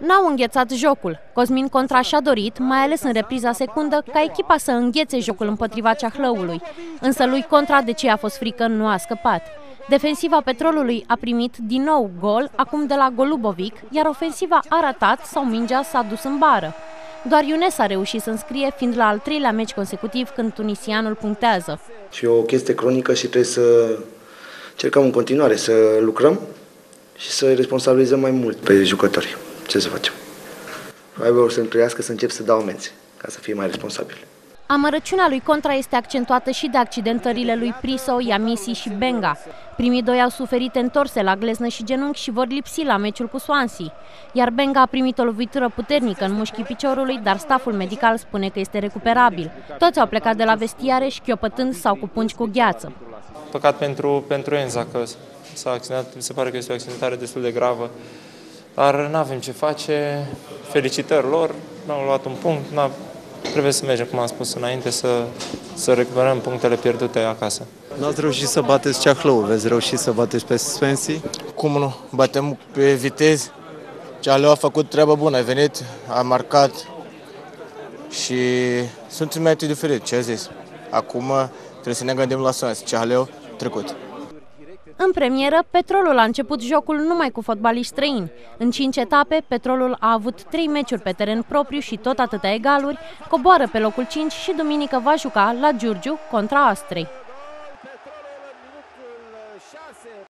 N-au înghețat jocul. Cosmin Contra și-a dorit, mai ales în repriza secundă, ca echipa să înghețe jocul împotriva Ceahlăului. Însă lui Contra, de ce a fost frică, nu a scăpat. Defensiva Petrolului a primit din nou gol, acum de la Golubovic, iar ofensiva a ratat sau mingea s-a dus în bară. Doar Younes a reușit să înscrie, fiind la al treilea meci consecutiv când tunisianul punctează. Și o chestie cronică și trebuie să încercăm în continuare să lucrăm și să responsabilizăm mai mult pe jucători. Ce să facem? Probabil să-mi trăiască să încep să dau amenzi, ca să fie mai responsabil. Amărăciunea lui Contra este accentuată și de accidentările lui Priso, Yamisi și Benga. Primii doi au suferit întorse la gleznă și genunchi și vor lipsi la meciul cu Swansea. Iar Benga a primit o lovitură puternică în mușchii piciorului, dar staful medical spune că este recuperabil. Toți au plecat de la vestiare șchiopătând sau cu pungi cu gheață. Păcat pentru Enza că s-a accidentat, se pare că este o accidentare destul de gravă. Dar nu avem ce face, felicitări lor, n-au luat un punct, trebuie să mergem, cum am spus înainte, să recuperăm punctele pierdute acasă. N-ați reușit să bateți Ceahlău, veți reuși să bateți pe Swansea? Cum nu? Batem pe vitezi. Ceahlău a făcut treabă bună, a venit, a marcat și sunt în mete diferit, ce a zis. Acum trebuie să ne gândim la Swansea, Ceahlău trecut. În premieră, Petrolul a început jocul numai cu fotbaliști străini. În 5 etape, Petrolul a avut 3 meciuri pe teren propriu și tot atâtea egaluri, coboară pe locul 5 și duminică va juca la Giurgiu contra Astrei.